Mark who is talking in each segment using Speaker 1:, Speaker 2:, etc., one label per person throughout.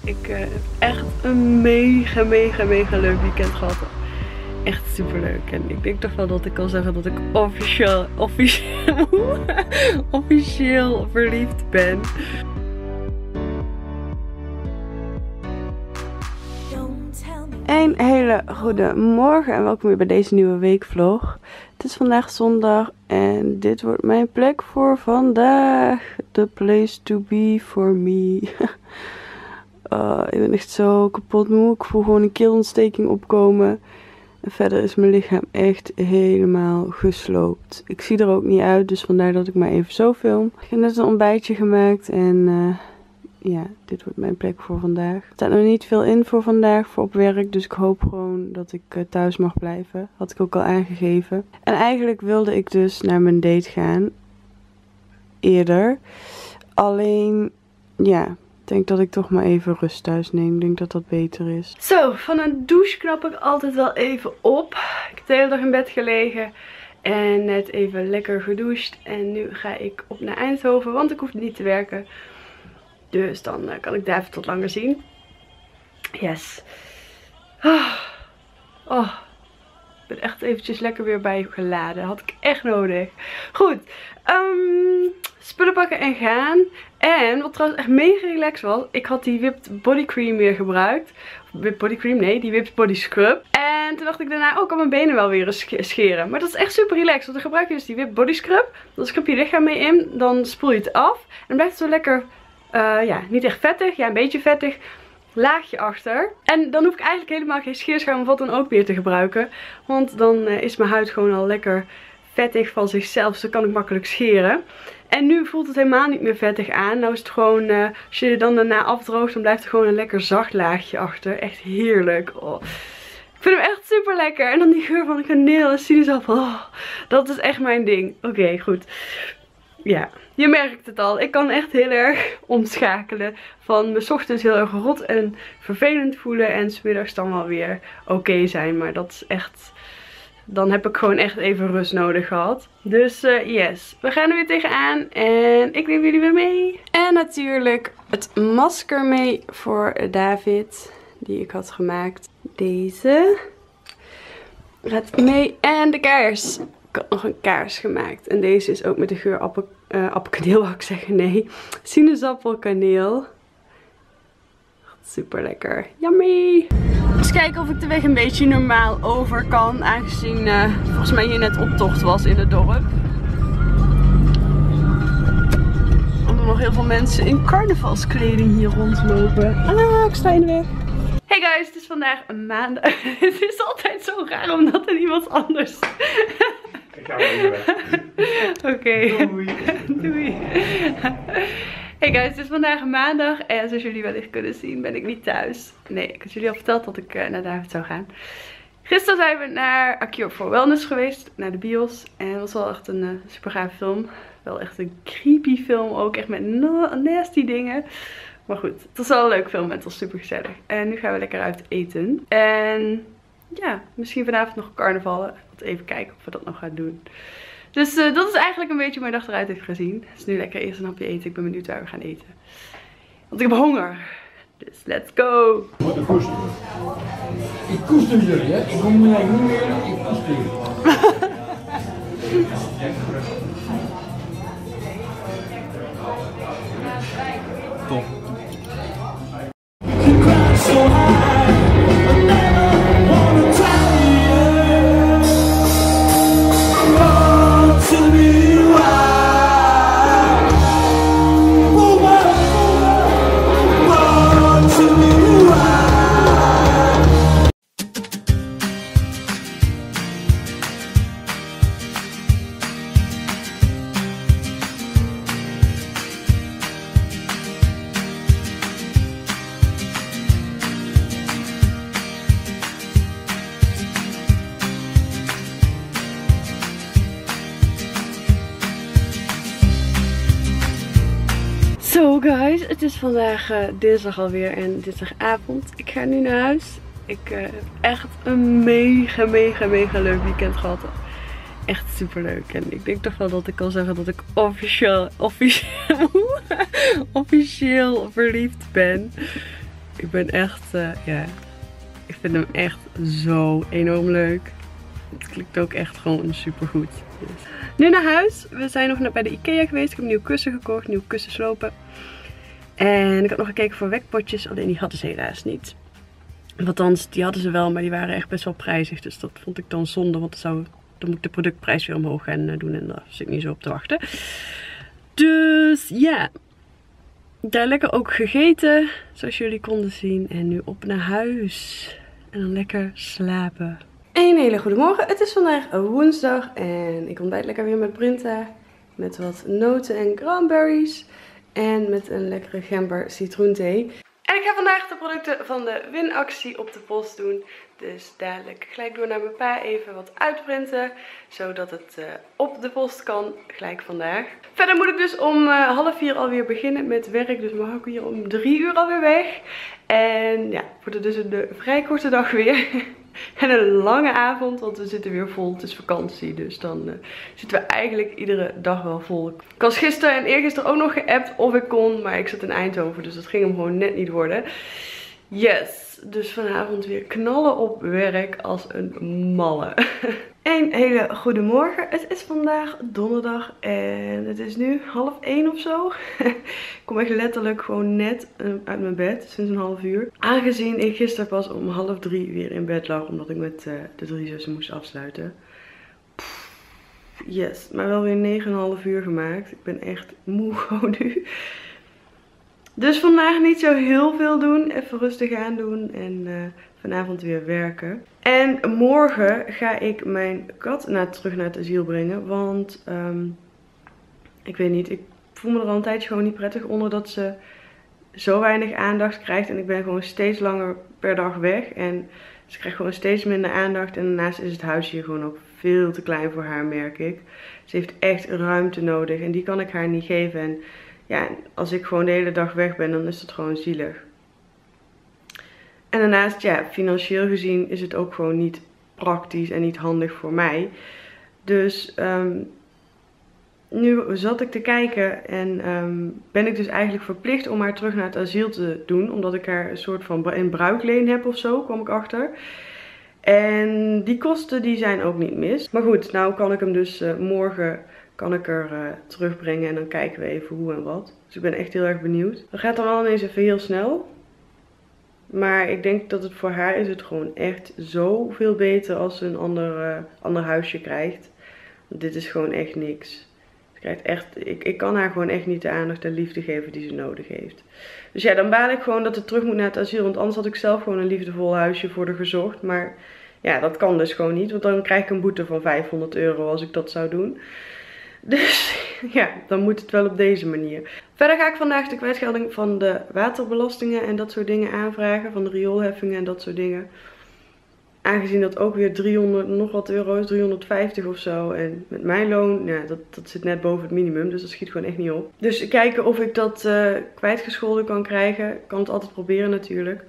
Speaker 1: Ik heb echt een mega leuk weekend gehad. Echt super leuk. En ik denk toch wel dat ik kan zeggen dat ik officieel verliefd ben. Een hele goede morgen en welkom weer bij deze nieuwe weekvlog. Het is vandaag zondag en dit wordt mijn plek voor vandaag. The place to be for me. Ik ben echt zo kapot moe. Ik voel gewoon een keelontsteking opkomen. En verder is mijn lichaam echt helemaal gesloopt. Ik zie er ook niet uit, dus vandaar dat ik maar even zo film. Ik heb net een ontbijtje gemaakt en ja, dit wordt mijn plek voor vandaag. Er staat nog niet veel in voor vandaag, voor op werk. Dus ik hoop gewoon dat ik thuis mag blijven. Had ik ook al aangegeven. En eigenlijk wilde ik dus naar mijn date gaan. Eerder. Alleen, ja, ik denk dat ik toch maar even rust thuis neem. Ik denk dat dat beter is. Zo, van een douche knap ik altijd wel even op. Ik heb de hele dag in bed gelegen. En net even lekker gedoucht. En nu ga ik op naar Eindhoven, want ik hoef niet te werken. Dus dan kan ik daar even tot langer zien. Yes. Oh, ik ben echt eventjes lekker weer bijgeladen. Had ik echt nodig. Goed. Spullen pakken en gaan. En wat trouwens echt mega relaxed was. Ik had die Whipped Body Cream weer gebruikt. Whipped Body Cream? Nee, die Whipped Body Scrub. En toen dacht ik daarna, ik kan mijn benen wel weer eens scheren. Maar dat is echt super relaxed. Want dan gebruik je dus die Whipped Body Scrub. Dan scrub je lichaam mee in. Dan spoel je het af. En dan blijft het zo lekker... ja, niet echt vettig. Ja, een beetje vettig. Laagje achter. En dan hoef ik eigenlijk helemaal geen scheerschuim of wat dan ook meer te gebruiken. Want dan is mijn huid gewoon al lekker vettig van zichzelf. Dus dan kan ik makkelijk scheren. En nu voelt het helemaal niet meer vettig aan. Nou is het gewoon, als je het dan daarna afdroogt, dan blijft er gewoon een lekker zacht laagje achter. Echt heerlijk. Oh. Ik vind hem echt super lekker. En dan die geur van de kaneel en sinaasappel. Oh, dat is echt mijn ding. Oké, goed. Ja, je merkt het al. Ik kan echt heel erg omschakelen. Van me 's ochtends heel erg rot en vervelend voelen. En 's middags dan wel weer oké zijn. Maar dat is echt... Dan heb ik gewoon echt even rust nodig gehad. Dus yes, we gaan er weer tegenaan. En ik neem jullie weer mee. En natuurlijk het masker mee voor David. Die ik had gemaakt. Deze. Gaat mee. En de kaars. Ik had nog een kaars gemaakt. En deze is ook met de geur appelkaneel, wou ik zeggen. Nee, sinaasappelkaneel. Super lekker. Yummy! Eens kijken of ik de weg een beetje normaal over kan. Aangezien volgens mij hier net optocht was in het dorp. Omdat er nog heel veel mensen in carnavalskleding hier rondlopen. Ah, ik sta in de weg. Hey guys, het is vandaag een maandag. Het is altijd zo raar omdat er iemand anders...
Speaker 2: Ik ga wel weer weg.
Speaker 1: Oké.
Speaker 2: Doei.
Speaker 1: Doei. Hey guys, het is vandaag een maandag en zoals jullie wellicht kunnen zien ben ik niet thuis. Nee, ik had jullie al verteld dat ik naar David zou gaan. Gisteren zijn we naar A Cure for Wellness geweest, naar de bios. En het was wel echt een super gaaf film. Wel echt een creepy film ook, echt met nasty dingen. Maar goed, het was wel een leuk film en het was super gezellig. En nu gaan we lekker uit eten. En ja, misschien vanavond nog carnavallen. Even kijken of we dat nog gaan doen. Dus dat is eigenlijk een beetje hoe mijn dag eruit heeft gezien. Dus nu lekker eerst een hapje eten. Ik ben benieuwd waar we gaan eten. Want ik heb honger. Dus let's go.
Speaker 2: Wat een koester. Ik koester jullie, hè. Ik kom niet meer. Ik koester jullie. Top.
Speaker 1: Zo guys, het is vandaag dinsdag alweer en dinsdagavond. Ik ga nu naar huis. Ik heb echt een mega leuk weekend gehad. Echt super leuk. En ik denk toch wel dat ik kan zeggen dat ik officieel verliefd ben. Ik ben echt, ja, ik vind hem echt zo enorm leuk. Het klinkt ook echt gewoon super goed. Dus. Nu naar huis. We zijn nog bij de IKEA geweest. Ik heb een nieuw kussen gekocht, nieuw kussenslopen. En ik had nog gekeken voor wekpotjes, alleen die hadden ze helaas niet. Althans, die hadden ze wel, maar die waren echt best wel prijzig. Dus dat vond ik dan zonde, want dan moet ik de productprijs weer omhoog gaan doen. En daar zit ik niet zo op te wachten. Dus ja, daar lekker ook gegeten, zoals jullie konden zien. En nu op naar huis. En dan lekker slapen. Een hele goede morgen. Het is vandaag woensdag en ik ontbijt lekker weer met Brinta. Met wat noten en cranberries. En met een lekkere gember citroenthee. En ik ga vandaag de producten van de winactie op de post doen. Dus dadelijk gelijk door naar mijn pa even wat uitprinten. Zodat het op de post kan gelijk vandaag. Verder moet ik dus om 3:30 alweer beginnen met werk. Dus mag ik hier om 3 uur alweer weg. En ja, wordt het dus een vrij korte dag weer. En een lange avond, want we zitten weer vol. Het is vakantie, dus dan zitten we eigenlijk iedere dag wel vol. Ik was gisteren en eergisteren ook nog geappt of ik kon, maar ik zat in Eindhoven, dus dat ging hem gewoon net niet worden. Yes, dus vanavond weer knallen op werk als een malle. Een hele goede morgen. Het is vandaag donderdag en het is nu 12:30 of zo. Ik kom echt letterlijk gewoon net uit mijn bed, sinds een half uur. Aangezien ik gisteren pas om 2:30 weer in bed lag, omdat ik met de 3 zussen moest afsluiten. Yes, maar wel weer 9,5 uur gemaakt. Ik ben echt moe gewoon nu. Dus vandaag niet zo heel veel doen. Even rustig aan doen en vanavond weer werken. En morgen ga ik mijn kat terug naar het asiel brengen. Want ik weet niet, ik voel me er al een tijdje gewoon niet prettig onder dat ze zo weinig aandacht krijgt. En ik ben gewoon steeds langer per dag weg. En ze krijgt gewoon steeds minder aandacht. En daarnaast is het huis hier gewoon ook veel te klein voor haar, merk ik. Ze heeft echt ruimte nodig en die kan ik haar niet geven. En ja, als ik gewoon de hele dag weg ben, dan is dat gewoon zielig. En daarnaast, ja, financieel gezien is het ook gewoon niet praktisch en niet handig voor mij. Dus nu zat ik te kijken en ben ik dus eigenlijk verplicht om haar terug naar het asiel te doen. Omdat ik haar een soort van in bruikleen heb of zo, kwam ik achter. En die kosten die zijn ook niet mis. Maar goed, nou kan ik hem dus morgen terugbrengen en dan kijken we even hoe en wat. Dus ik ben echt heel erg benieuwd. Dat gaat dan wel ineens even heel snel. Maar ik denk dat het voor haar is het gewoon echt zoveel beter als ze een ander huisje krijgt. Want dit is gewoon echt niks. Ze krijgt echt, ik kan haar gewoon echt niet de aandacht en liefde geven die ze nodig heeft. Dus ja, dan baal ik gewoon dat ze terug moet naar het asiel. Want anders had ik zelf gewoon een liefdevol huisje voor haar gezocht. Maar ja, dat kan dus gewoon niet. Want dan krijg ik een boete van €500 als ik dat zou doen. Dus ja, dan moet het wel op deze manier. Verder ga ik vandaag de kwijtschelding van de waterbelastingen en dat soort dingen aanvragen. Van de rioolheffingen en dat soort dingen. Aangezien dat ook weer 300 nog wat euro is, 350 of zo. En met mijn loon, ja, dat zit net boven het minimum. Dus dat schiet gewoon echt niet op. Dus kijken of ik dat kwijtgescholden kan krijgen. Ik kan het altijd proberen natuurlijk.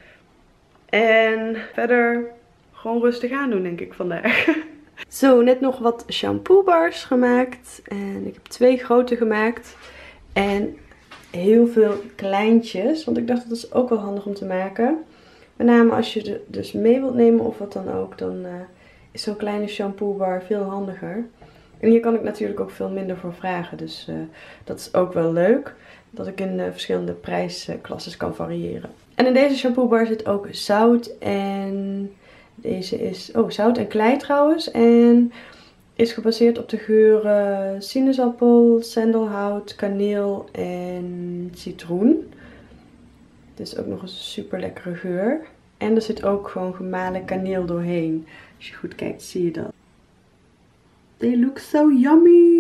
Speaker 1: En verder gewoon rustig aan doen, denk ik, vandaag. Zo, net nog wat shampoo bars gemaakt. En ik heb 2 grote gemaakt. En heel veel kleintjes. Want ik dacht dat is ook wel handig om te maken. Met name als je het dus mee wilt nemen of wat dan ook. Dan is zo'n kleine shampoo bar veel handiger. En hier kan ik natuurlijk ook veel minder voor vragen. Dus dat is ook wel leuk. Dat ik in verschillende prijsklasses kan variëren. En in deze shampoo bar zit ook zout en... Deze is zout en klei trouwens. En is gebaseerd op de geuren sinaasappel, sandelhout, kaneel en citroen. Dus ook nog een super lekkere geur. En er zit ook gewoon gemalen kaneel doorheen. Als je goed kijkt zie je dat. They look so yummy!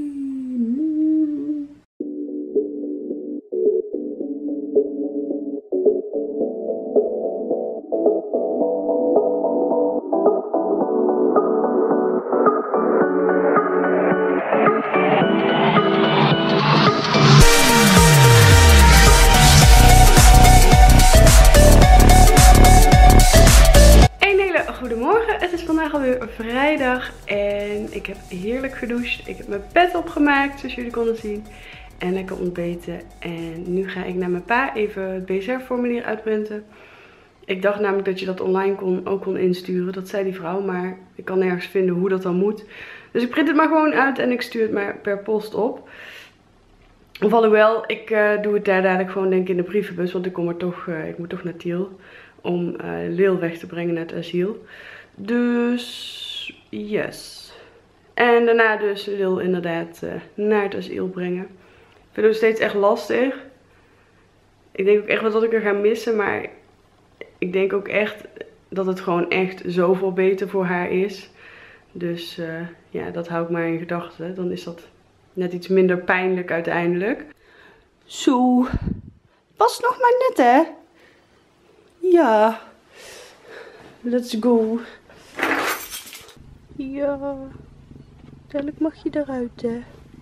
Speaker 1: Goedemorgen, het is vandaag alweer vrijdag en ik heb heerlijk gedoucht. Ik heb mijn bed opgemaakt, zoals jullie konden zien. En lekker ontbeten. En nu ga ik naar mijn pa even het BCR-formulier uitprinten. Ik dacht namelijk dat je dat online ook kon insturen. Dat zei die vrouw, maar ik kan nergens vinden hoe dat dan moet. Dus ik print het maar gewoon uit en ik stuur het maar per post op. Of alhoewel, ik doe het daar dadelijk gewoon denk ik in de brievenbus. Want ik moet toch naar Tiel om Lil weg te brengen naar het asiel. Dus, yes. En daarna dus Lil inderdaad naar het asiel brengen. Ik vind het nog steeds echt lastig. Ik denk ook echt wel dat ik er ga missen, maar ik denk ook echt dat het gewoon echt zoveel beter voor haar is. Dus ja, dat hou ik maar in gedachten. Dan is dat net iets minder pijnlijk uiteindelijk. Zo, was nog maar net hè. Ja, let's go. Ja, dadelijk mag je eruit hè.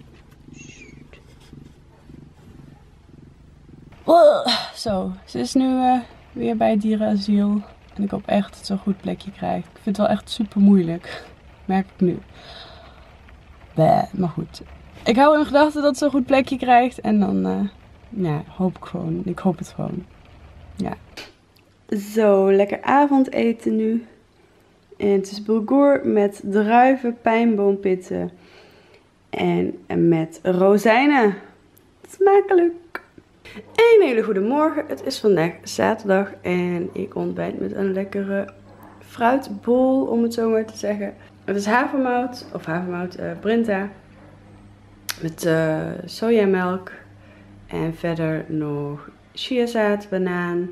Speaker 1: Zo, ze is nu weer bij het dierenasiel. En ik hoop echt dat ze een goed plekje krijgt. Ik vind het wel echt super moeilijk. Merk ik nu. Maar goed. Ik hou in gedachten dat ze een goed plekje krijgt. En dan ja, hoop ik gewoon. Ik hoop het gewoon. Ja. Zo, lekker avondeten nu. En het is bulgur met druiven, pijnboompitten. En met rozijnen. Smakelijk. Een hele goede morgen. Het is vandaag zaterdag en ik ontbijt met een lekkere fruitbol, om het zo maar te zeggen. Het is havermout, Brinta, met sojamelk en verder nog chiazaad, banaan,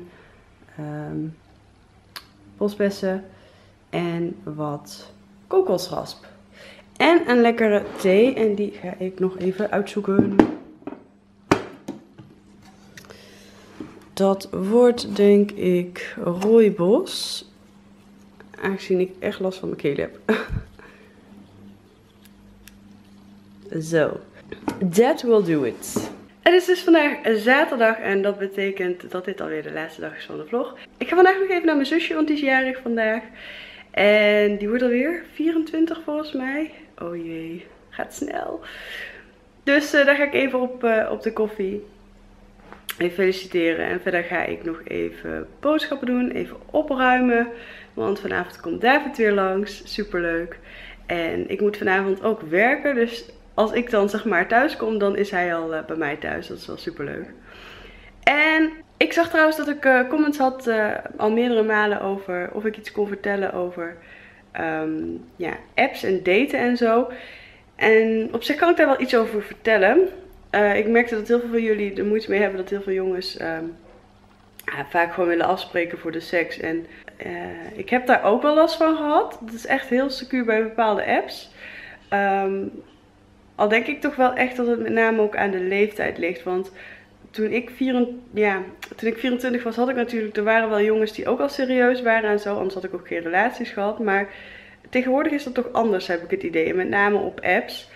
Speaker 1: bosbessen en wat kokosrasp. En een lekkere thee en die ga ik nog even uitzoeken. Dat wordt denk ik rooibos. Aangezien ik echt last van mijn keel heb. Zo. That will do it. Het is dus vandaag zaterdag en dat betekent dat dit alweer de laatste dag is van de vlog. Ik ga vandaag nog even naar mijn zusje, want die is jarig vandaag. En die wordt alweer 24 volgens mij. Oh jee, gaat snel. Dus daar ga ik even op de koffie. Even feliciteren en verder ga ik nog even boodschappen doen, even opruimen. Want vanavond komt David weer langs, superleuk. En ik moet vanavond ook werken, dus als ik dan zeg maar thuis kom, dan is hij al bij mij thuis. Dat is wel superleuk. En ik zag trouwens dat ik comments had al meerdere malen over of ik iets kon vertellen over ja, apps en daten en zo. En op zich kan ik daar wel iets over vertellen. Ik merkte dat heel veel van jullie er moeite mee hebben dat heel veel jongens vaak gewoon willen afspreken voor de seks. En ik heb daar ook wel last van gehad. Dat is echt heel secuur bij bepaalde apps. Al denk ik toch wel echt dat het met name ook aan de leeftijd ligt. Want toen ik 24 was, had ik natuurlijk, er waren wel jongens die ook al serieus waren en zo. Anders had ik ook geen relaties gehad. Maar tegenwoordig is dat toch anders, heb ik het idee. En met name op apps.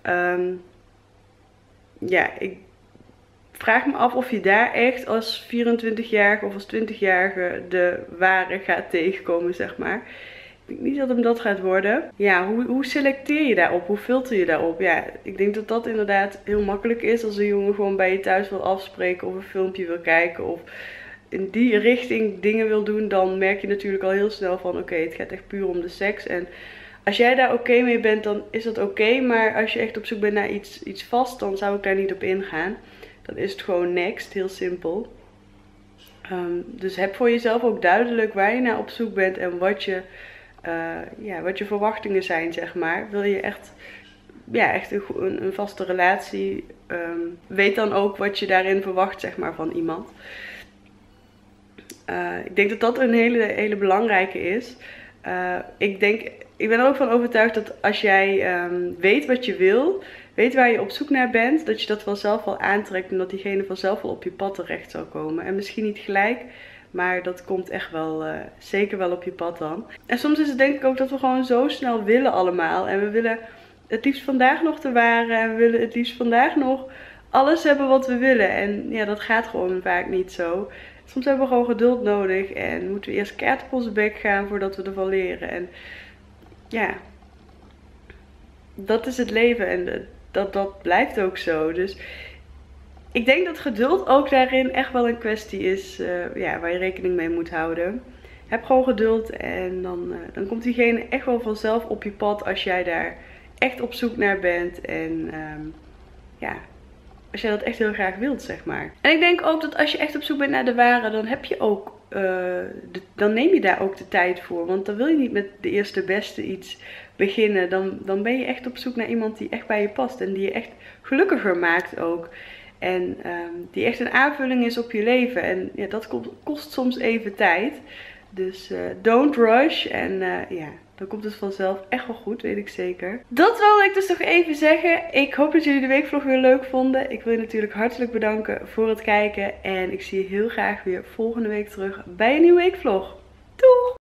Speaker 1: Ja, ik vraag me af of je daar echt als 24-jarige of als 20-jarige de ware gaat tegenkomen, zeg maar. Ik denk niet dat hem dat gaat worden. Ja, hoe selecteer je daarop? Hoe filter je daarop? Ja, ik denk dat dat inderdaad heel makkelijk is als een jongen gewoon bij je thuis wil afspreken of een filmpje wil kijken of in die richting dingen wil doen. Dan merk je natuurlijk al heel snel van oké, het gaat echt puur om de seks. En als jij daar oké mee bent, dan is dat oké. Maar als je echt op zoek bent naar iets vast, dan zou ik daar niet op ingaan. Dan is het gewoon next, heel simpel. Dus heb voor jezelf ook duidelijk waar je naar op zoek bent en wat je verwachtingen zijn, zeg maar. Wil je echt een vaste relatie, weet dan ook wat je daarin verwacht, zeg maar, van iemand. Ik denk dat dat een hele belangrijke is. Ik ben er ook van overtuigd dat als jij weet wat je wil, weet waar je op zoek naar bent, dat je dat vanzelf wel aantrekt en dat diegene vanzelf wel op je pad terecht zal komen. En misschien niet gelijk, maar dat komt echt wel zeker wel op je pad dan. En soms is het denk ik ook dat we gewoon zo snel willen allemaal. En we willen het liefst vandaag nog de ware en we willen het liefst vandaag nog alles hebben wat we willen. En ja, dat gaat gewoon vaak niet zo. Soms hebben we gewoon geduld nodig en moeten we eerst keihard op onze bek gaan voordat we ervan leren. En ja, dat is het leven en dat blijft ook zo. Dus Ik denk dat geduld ook daarin echt wel een kwestie is ja, waar je rekening mee moet houden. Heb gewoon geduld en dan komt diegene echt wel vanzelf op je pad als jij daar echt op zoek naar bent. En ja, als jij dat echt heel graag wilt, zeg maar. En ik denk ook dat als je echt op zoek bent naar de ware, dan heb je ook, dan neem je daar ook de tijd voor. Want dan wil je niet met de eerste beste iets beginnen. Dan ben je echt op zoek naar iemand die echt bij je past. En die je echt gelukkiger maakt ook. En die echt een aanvulling is op je leven. En ja, dat kost soms even tijd. Dus don't rush. En ja, dan komt het vanzelf echt wel goed, weet ik zeker. Dat wilde ik dus nog even zeggen. Ik hoop dat jullie de weekvlog weer leuk vonden. Ik wil je natuurlijk hartelijk bedanken voor het kijken. En ik zie je heel graag weer volgende week terug bij een nieuwe weekvlog. Doeg!